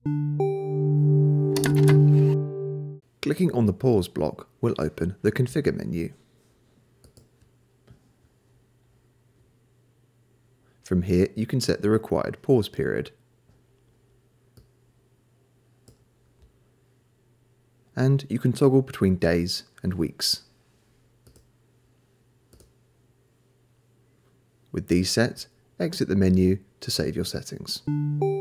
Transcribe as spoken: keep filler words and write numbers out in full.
Clicking on the pause block will open the Configure menu. From here you can set the required pause period. And you can toggle between days and weeks. With these set, exit the menu to save your settings.